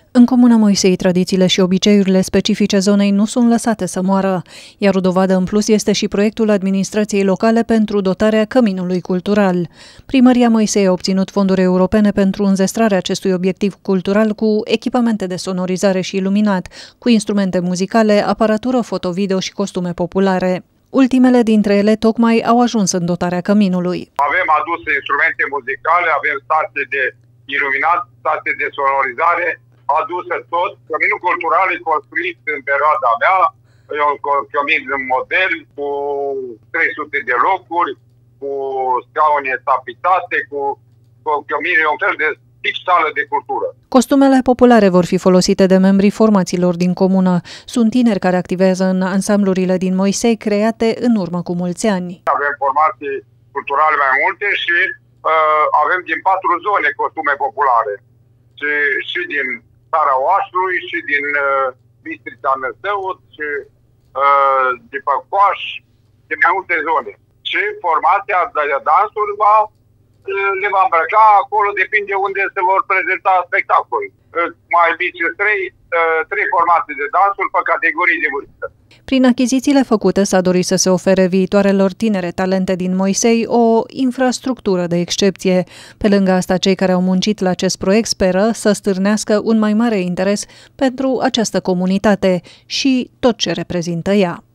În Comuna Moisei, tradițiile și obiceiurile specifice zonei nu sunt lăsate să moară, iar o dovadă în plus este și proiectul administrației locale pentru dotarea căminului cultural. Primăria Moisei a obținut fonduri europene pentru înzestrarea acestui obiectiv cultural cu echipamente de sonorizare și iluminat, cu instrumente muzicale, aparatură foto-video și costume populare. Ultimele dintre ele tocmai au ajuns în dotarea căminului. Avem aduse instrumente muzicale, avem stații de iluminat, stații de sonorizare, adusă tot. Căminul cultural e construit în perioada mea, e un cămin model cu 300 de locuri, cu scaune tapitate, cu cămin, un fel de tip sală de cultură. Costumele populare vor fi folosite de membrii formațiilor din comună. Sunt tineri care activează în ansamblurile din Moisei, create în urmă cu mulți ani. Avem formații culturale mai multe și avem din 4 zone costume populare. Și din țara Oașului, și din Bistrița Năsăut, și de Păcoaș, de mai multe zone. Și formația de dansuri le va îmbrăca acolo, depinde unde se vor prezenta spectacol. Mai bici 3 formații de dansuri pe categorii de vârstă. Prin achizițiile făcute s-a dorit să se ofere viitoarelor tinere talente din Moisei o infrastructură de excepție. Pe lângă asta, cei care au muncit la acest proiect speră să stârnească un mai mare interes pentru această comunitate și tot ce reprezintă ea.